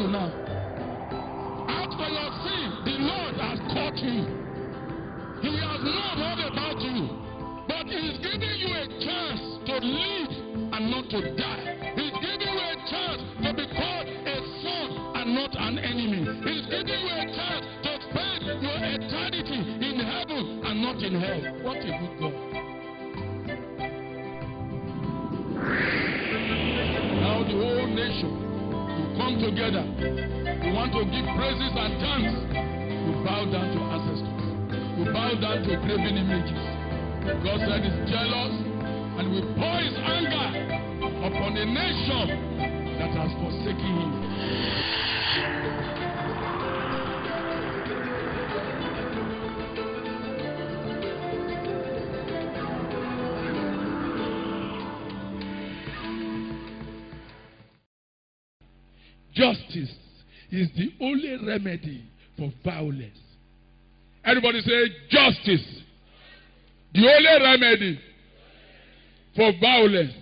you now. As for your sin, the Lord has caught you. He has known all about you. But He is giving you a chance to live and not to die. He is giving you a chance to be called a son and not an enemy. He is giving you a chance to spend your eternity in heaven and not in hell. What a good God. Now the whole nation will come together. We want to give praises and thanks. We bow down to ancestors. We bow down to graven images. God said He's jealous and will pour His anger upon a nation that has forsaken Him. Justice is the only remedy for violence. Everybody say justice. The only remedy for violence.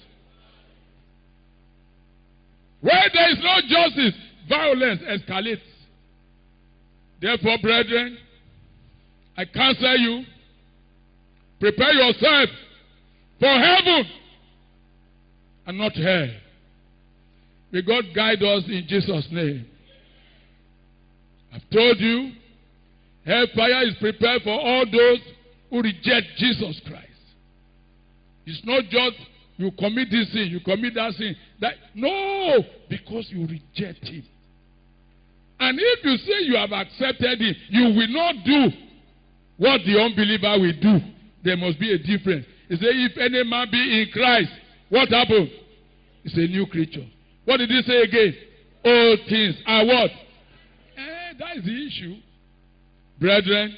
Where there is no justice, violence escalates. Therefore, brethren, I counsel you, prepare yourself for heaven and not hell. May God guide us in Jesus' name. I've told you, hellfire is prepared for all those who reject Jesus Christ. It's not just you commit this sin, you commit that sin. No, because you reject Him. And if you say you have accepted Him, you will not do what the unbeliever will do. There must be a difference. He said, if any man be in Christ, what happened? It's a new creature. What did He say again? All things are what? That is the issue. Brethren,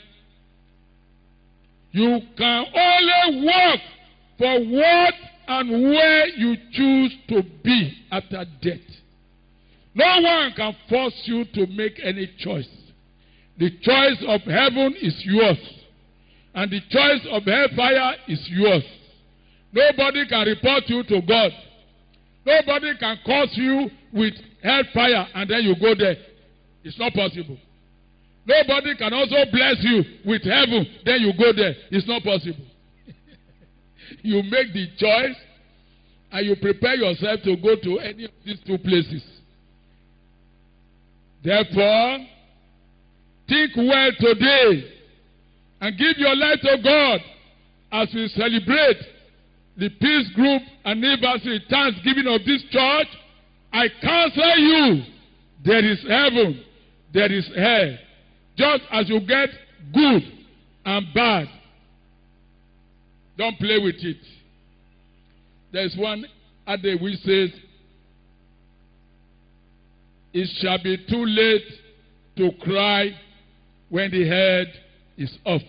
you can only work for what and where you choose to be after death. No one can force you to make any choice. The choice of heaven is yours. And the choice of hellfire is yours. Nobody can report you to God. Nobody can curse you with hellfire and then you go there. It's not possible. Nobody can also bless you with heaven, then you go there. It's not possible. You make the choice and you prepare yourself to go to any of these two places. Therefore, think well today and give your life to God as we celebrate the peace group anniversary Thanksgiving of this church. I counsel you, there is heaven, there is hell. Just as you get good and bad, don't play with it. There's one adage which says, it shall be too late to cry when the head is off.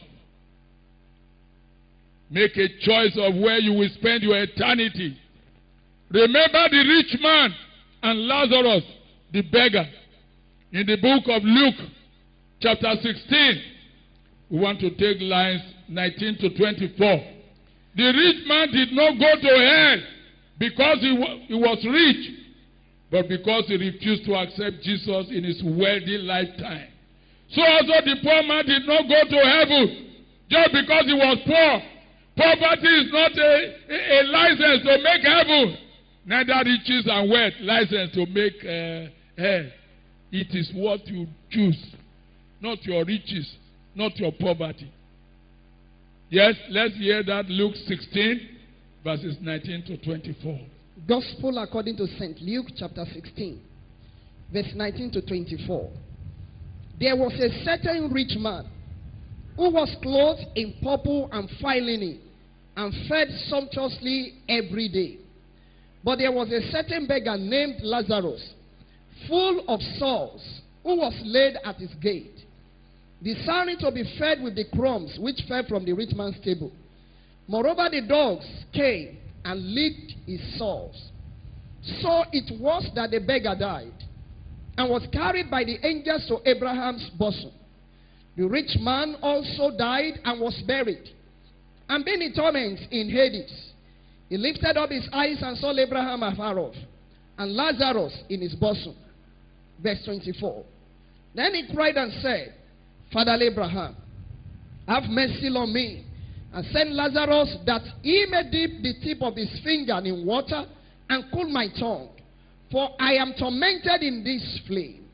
Make a choice of where you will spend your eternity. Remember the rich man and Lazarus, the beggar. In the book of Luke, chapter 16, we want to take lines 19 to 24. The rich man did not go to hell because he was rich, but because he refused to accept Jesus in his wealthy lifetime. So also the poor man did not go to heaven just because he was poor. Poverty is not a license to make heaven. Neither riches and wealth license to make hell. It is what you choose, not your riches, not your poverty. Yes, let's hear that. Luke 16, verses 19 to 24. Gospel according to St. Luke chapter 16, verse 19 to 24. There was a certain rich man who was clothed in purple and fine linen and fed sumptuously every day. But there was a certain beggar named Lazarus, full of sores, who was laid at his gate, desiring to be fed with the crumbs which fell from the rich man's table. Moreover, the dogs came and licked his sores. So it was that the beggar died and was carried by the angels to Abraham's bosom. The rich man also died and was buried. And being in torments in Hades, he lifted up his eyes and saw Abraham afar off, and Lazarus in his bosom. Verse 24. Then he cried and said, Father Abraham, have mercy on me, and send Lazarus that he may dip the tip of his finger in water and cool my tongue, for I am tormented in this flame.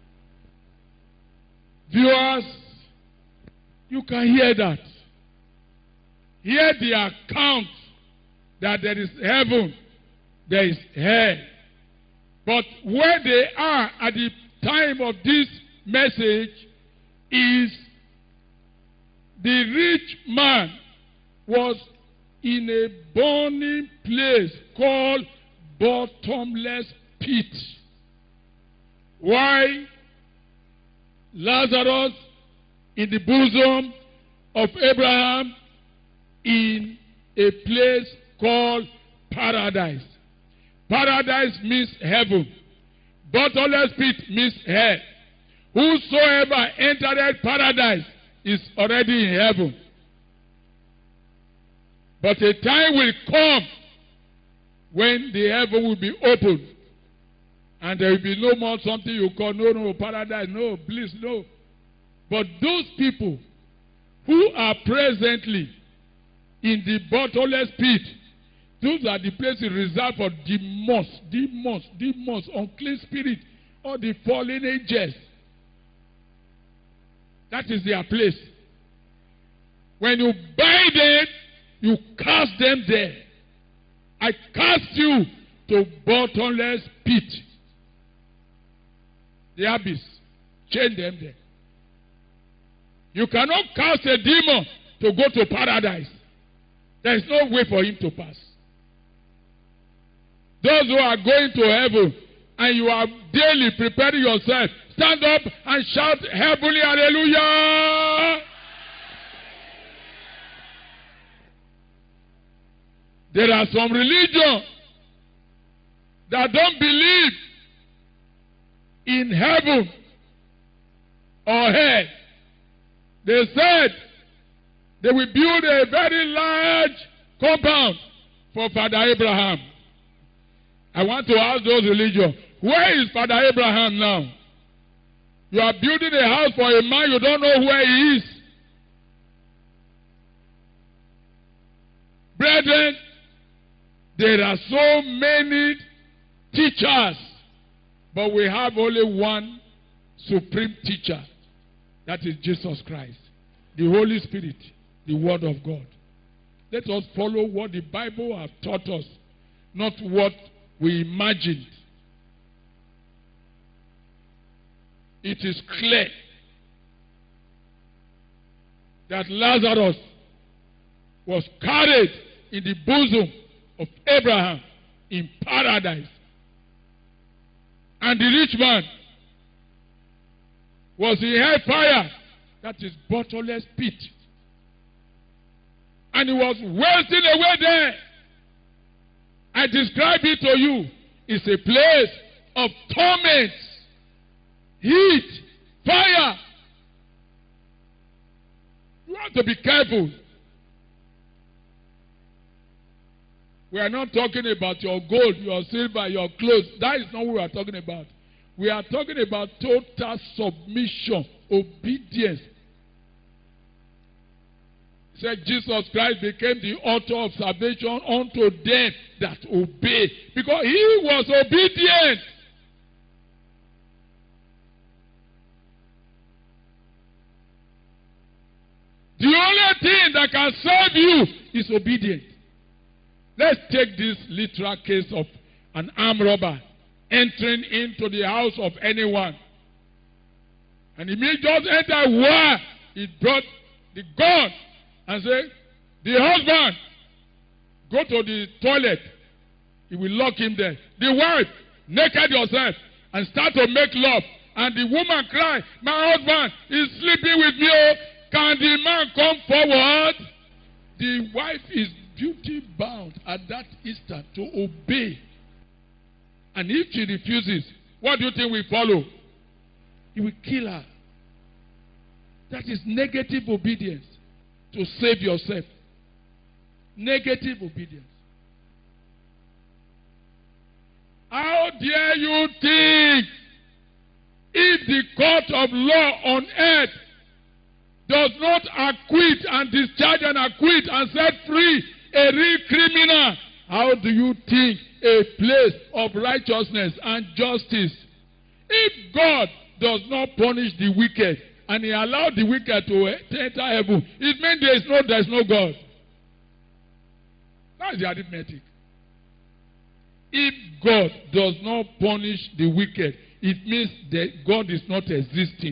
Viewers, you can hear that. Hear the account that there is heaven, there is hell. But where they are at the time of this message is the rich man was in a burning place called bottomless pit. Why? Lazarus in the bosom of Abraham in a place called paradise. Paradise means heaven. Bottomless pit means hell. Whosoever entered paradise is already in heaven. But a time will come when the heaven will be opened. And there will be no more something you call, no, paradise, no, bliss, no. But those people who are presently in the bottomless pit, those are the places reserved for demons, unclean spirit, or the fallen angels. That is their place. When you bind them, you cast them there. I cast you to bottomless pit. The abyss. Chain them there. You cannot cast a demon to go to paradise. There is no way for him to pass. Those who are going to heaven and you are daily preparing yourself, stand up and shout heavenly hallelujah. There are some religions that don't believe in heaven or hell. They said they will build a very large compound for Father Abraham. I want to ask those religions, where is Father Abraham now? You are building a house for a man, you don't know where he is. Brethren, there are so many teachers, but we have only one supreme teacher. That is Jesus Christ, the Holy Spirit, the Word of God. Let us follow what the Bible has taught us, not what we imagined. It is clear that Lazarus was carried in the bosom of Abraham in paradise. And the rich man was in hellfire, that is bottomless pit. And he was wasting away there. I describe it to you. It's a place of torment, heat, fire. You have to be careful. We are not talking about your gold, your silver, your clothes. That is not what we are talking about. We are talking about total submission, obedience. It said Jesus Christ became the author of salvation unto them that obey. Because he was obedient. The only thing that can save you is obedience. Let's take this literal case of an armed robber entering into the house of anyone. And he may just enter where he brought the gun and say, the husband, go to the toilet. He will lock him there. The wife, naked yourself and start to make love. And the woman cry, my husband is sleeping with me. Oh, can the man come forward? The wife is duty bound at that instant to obey. And if she refuses, what do you think will follow? He will kill her. That is negative obedience to save yourself. Negative obedience. How dare you think the court of law on earth does not acquit and discharge and acquit and set free a real criminal, how do you think a place of righteousness and justice? If God does not punish the wicked and he allowed the wicked to enter heaven, it means there is no God. That's the arithmetic. If God does not punish the wicked, it means that God is not existing.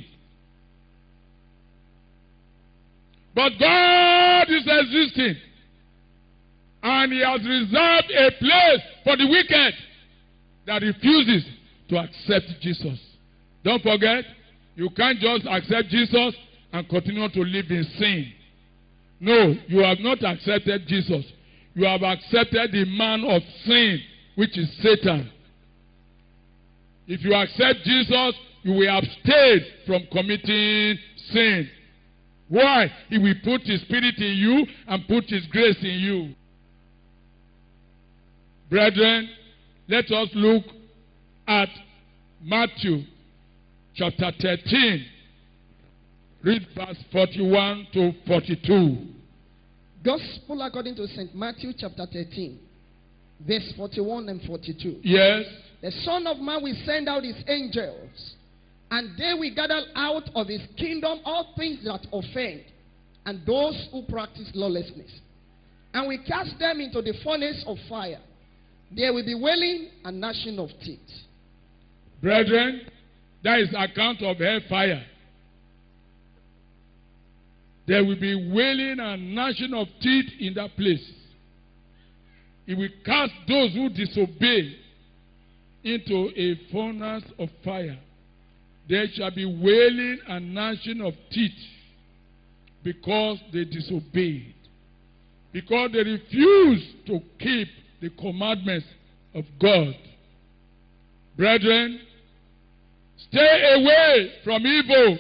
But God is existing. And he has reserved a place for the wicked that refuses to accept Jesus. Don't forget, you can't just accept Jesus and continue to live in sin. No, you have not accepted Jesus. You have accepted the man of sin, which is Satan. If you accept Jesus, you will abstain from committing sin. Why? He will put his spirit in you and put his grace in you. Brethren, let us look at Matthew chapter 13. Read verse 41 to 42. Gospel according to St. Matthew chapter 13, verse 41 and 42. Yes. The Son of Man will send out his angels, and they will gather out of his kingdom all things that offend, and those who practice lawlessness, and will cast them into the furnace of fire. There will be wailing and gnashing of teeth. Brethren, that is account of hellfire. There will be wailing and gnashing of teeth in that place. He will cast those who disobey into a furnace of fire. There shall be wailing and gnashing of teeth because they disobeyed. Because they refused to keep the commandments of God. Brethren, stay away from evil.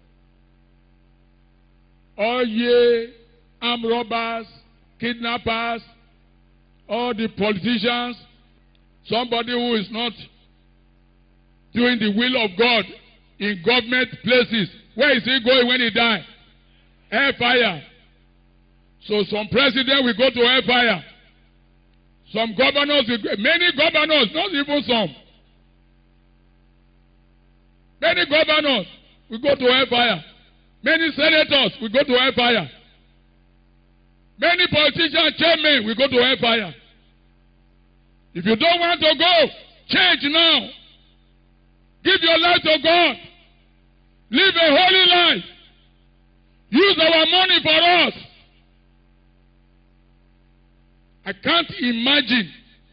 All ye armed robbers, kidnappers, all the politicians, somebody who is not doing the will of God in government places. Where is he going when he dies? Hellfire. So some president will go to hellfire. Some governors will go, many governors, not even some. Many governors will go to hellfire. Many senators will go to hellfire. Many politicians, chairmen will go to hellfire. If you don't want to go, change now. Give your life to God. Live a holy life. Use our money for us. I can't imagine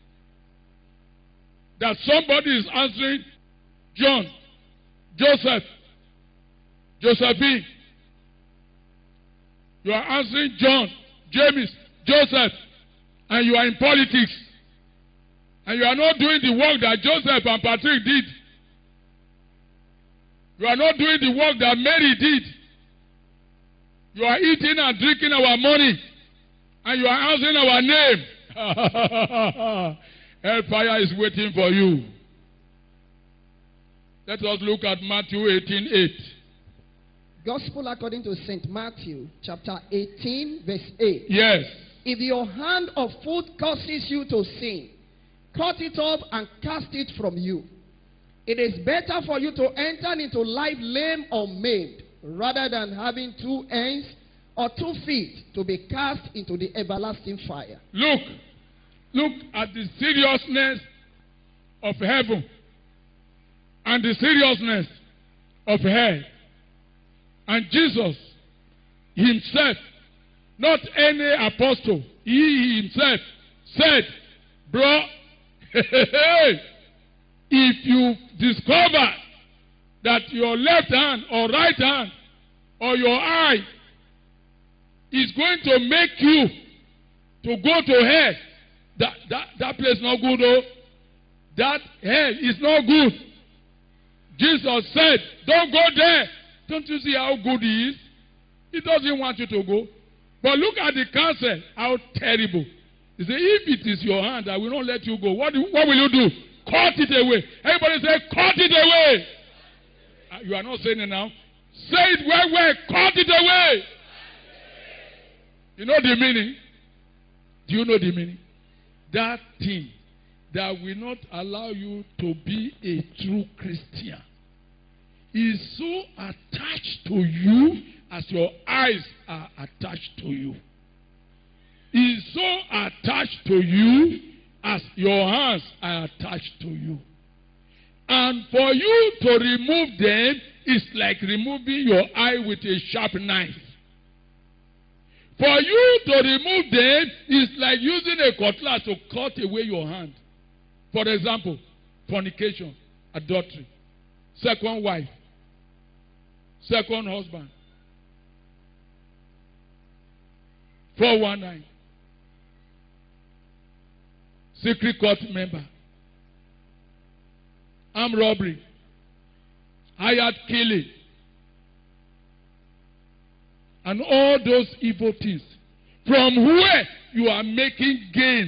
that somebody is answering John, Joseph, Josephine. You are answering John, James, Joseph, and you are in politics. And you are not doing the work that Joseph and Patrick did. You are not doing the work that Mary did. You are eating and drinking our money. And you are answering our name. Hellfire is waiting for you. Let us look at Matthew 18:8. Gospel according to St. Matthew, chapter 18, verse 8. Yes. If your hand of food causes you to sin, cut it off and cast it from you. It is better for you to enter into life lame or maimed, rather than having 2 hands or 2 feet to be cast into the everlasting fire. Look at the seriousness of heaven and the seriousness of hell. And Jesus himself, not any apostle, he himself said, bro, if you discover that your left hand or right hand or your eye is going to make you to go to hell, that place is not good, oh. That hell is not good. Jesus said, don't go there. Don't you see how good he is? He doesn't want you to go. But look at the counsel, how terrible. He said, if it is your hand, I will not let you go. What will you do? Cut it away. Everybody say, cut it away. You are not saying it now. Say it well. Cut it away. You know the meaning? Do you know the meaning? That thing that will not allow you to be a true Christian is so attached to you as your eyes are attached to you. Is so attached to you as your hands are attached to you. And for you to remove them is like removing your eye with a sharp knife. For you to remove them is like using a cutlass to cut away your hand. For example, fornication, adultery, second wife, second husband, 419, secret court member, armed robbery, hired killing, and all those evil things. From where you are making gains.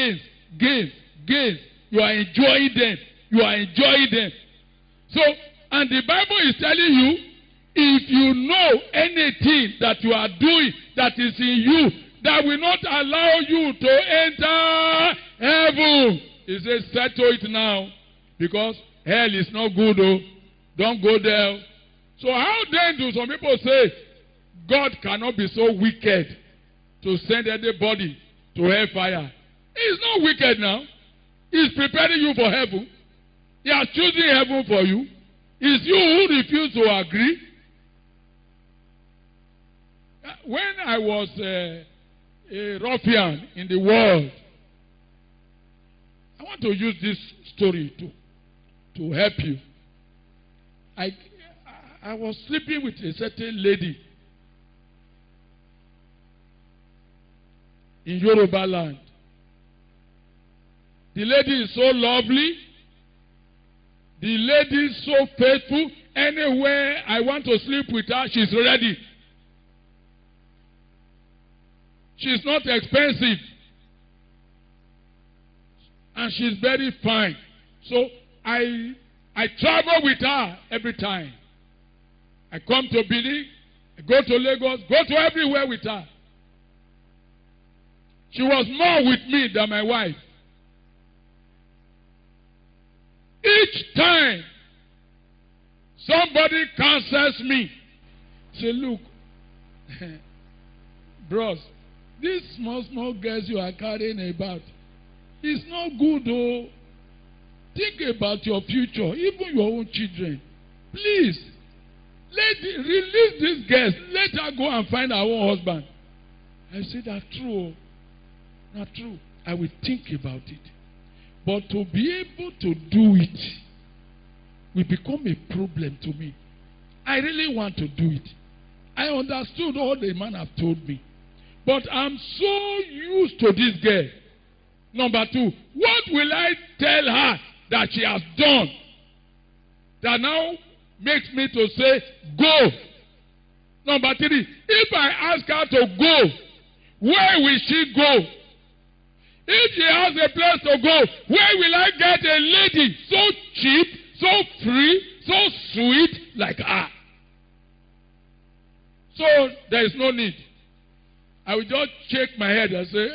You are enjoying them. So, and the Bible is telling you, if you know anything that you are doing that is in you, that will not allow you to enter heaven, he says, settle it now. Because hell is not good, oh. Don't go there. So how then do some people say, God cannot be so wicked to send anybody to hellfire? He's not wicked now. He's preparing you for heaven. He has chosen heaven for you. It's you who refuse to agree. When I was a ruffian in the world, I want to use this story to help you. I was sleeping with a certain lady in Yoruba land. The lady is so lovely. The lady is so faithful. Anywhere I want to sleep with her, she's ready. She's not expensive. And she's very fine. So I travel with her every time. I come to Benin, I go to Lagos, go to everywhere with her. She was more with me than my wife. Each time somebody cancels me, say, look, bros, these small girls you are carrying about, it's not good, oh. Think about your future, even your own children. Please, release these girls. Let her go and find her own husband. I said, that's true. Not true. I will think about it. But to be able to do it will become a problem to me. I really want to do it. I understood all the man have told me. But I'm so used to this girl. Number two, what will I tell her that she has done that now makes me to say, go? Number three, if I ask her to go, where will she go? If she has a place to go, where will I get a lady so cheap, so free, so sweet like her? So there is no need. I will just shake my head and say,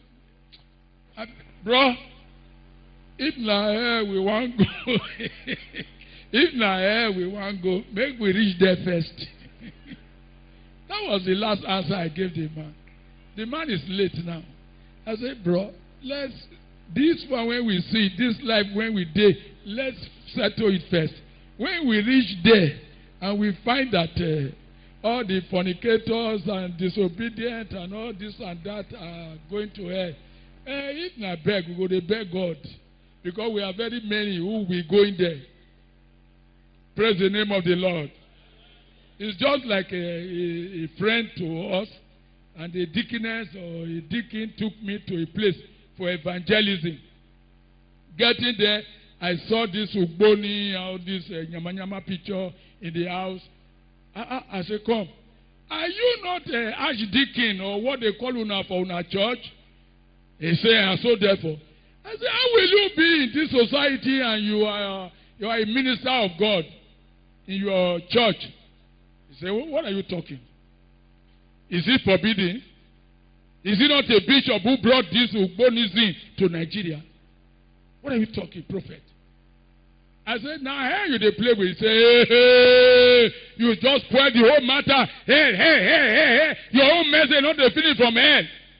bro, if na here we want go, if na here we want go, make we reach there first. That was the last answer I gave the man. The man is late now. I said, bro, this one when we see, this life when we did, let's settle it first. When we reach there and we find that all the fornicators and disobedient and all this and that are going to hell, if not beg, we go to beg God. Because we are very many who will go in there. Praise the name of the Lord. It's just like a friend to us, and a deaconess or a deacon took me to a place for evangelism. Getting there, I saw this Ugboni, all this Nyama picture in the house. I said, come. Are you not an archdeacon or what they call una for una church? He said, and so therefore. I said, how will you be in this society and you are a minister of God? in your church. You say, what are you talking? Is it forbidden? Is it not a bishop who brought this Ugbonism to Nigeria? What are you talking, prophet? I said, now here you they play with. Say, hey, you just spoil the whole matter. Hey. Your own message not the finish from hell.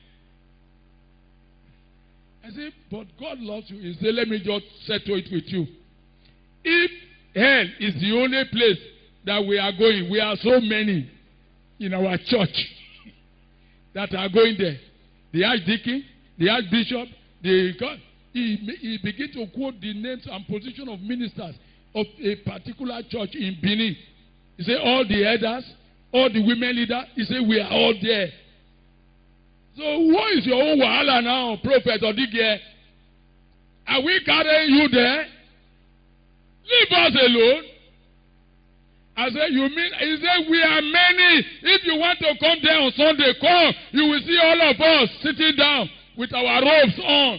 I said, but God loves you. He said, let me just settle it with you. If hell is the only place that we are going, we are so many in our church that are going there. The archdeacon, the archbishop, he began to quote the names and position of ministers of a particular church in Benin. He said, all the elders, all the women leaders, he said, we are all there. So what is your own wahala now, Prophet Odige? Are we carrying you there? Leave us alone. I said, you mean? He said, we are many. If you want to come there on Sunday, come. You will see all of us sitting down with our robes on.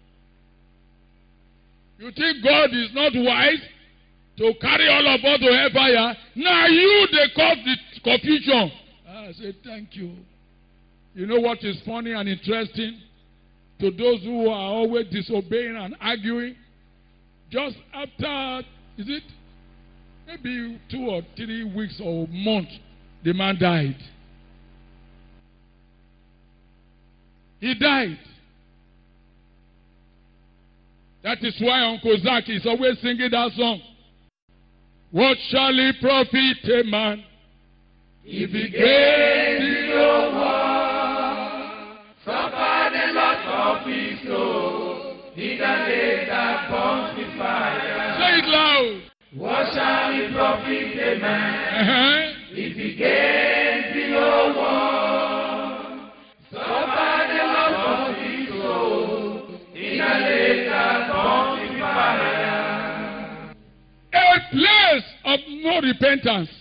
You think God is not wise to carry all of us to hellfire? Now you, they cause the confusion. I said, thank you. You know what is funny and interesting? To those who are always disobeying and arguing, just after, is it maybe 2 or 3 weeks or a month, the man died. He died. That is why Uncle Zach is always singing that song. What shall it profit a man if he gains the whole world, suffer the loss of his soul, in the day that burns with fire? Say it loud. What shall it profit a man if he gains the whole world, suffer the loss of his soul, in the day that burns with fire? A place of no repentance,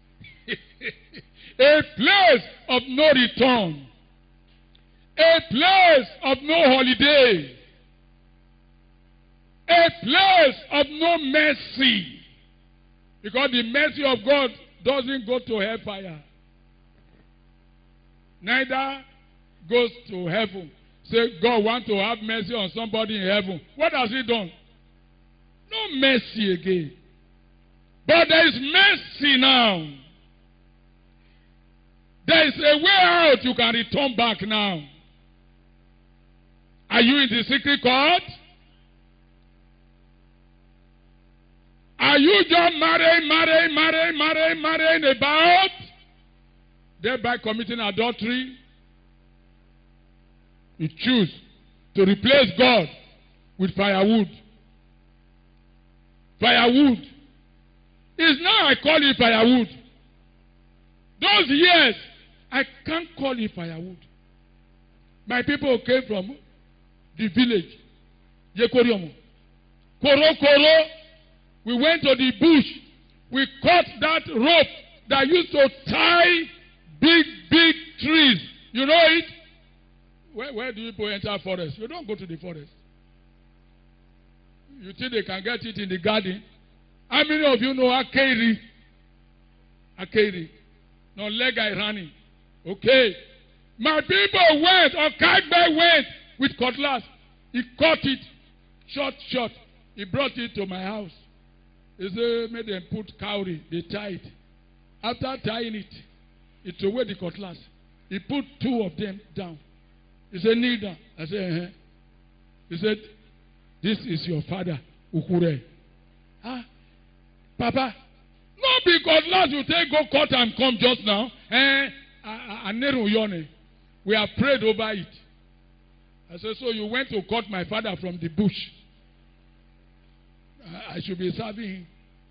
a place of no return, a place of no holiday, a place of no mercy. Because the mercy of God doesn't go to hellfire. Neither goes to heaven. Say, God wants to have mercy on somebody in heaven. What has he done? No mercy again. But there is mercy now. There is a way out. You can return back now. Are you in the secret court? Are you just marrying about, thereby committing adultery? You choose to replace God with firewood. Firewood. It's now I call it firewood. Those years, I can't call it firewood. My people came from the village, Yekoriomo. Koro. We went to the bush. We cut that rope that used to tie big trees. You know it? Where do people enter forest? You don't go to the forest. You think they can get it in the garden? How many of you know Akeri? Akeri. No, Lega running. Okay. My people went, or Kagbe went with cutlass. He cut it. Short. He brought it to my house. He said, made them put cowrie. They tied. After tying it, he threw away the cutlass. He put 2 of them down. He said, kneel down. I said, He said, this is your father, Ukure. Papa, not because last you take go cut and come just now. We have prayed over it. I said, so you went to cut my father from the bush. I should be serving him.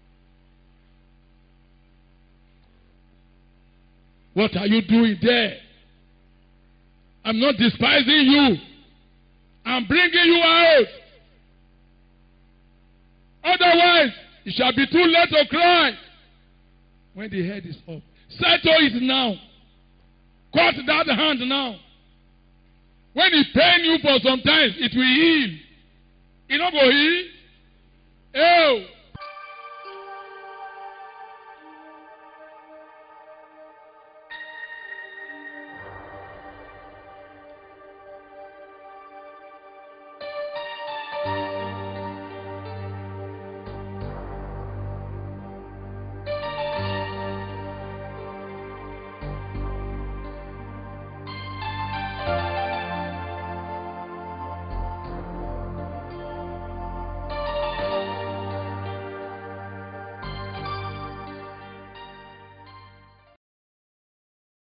What are you doing there? I'm not despising you. I'm bringing you out. Otherwise, it shall be too late to cry. When the head is up, settle it now. Cut that hand now. When it pain you for some time, it will heal. It not go heal.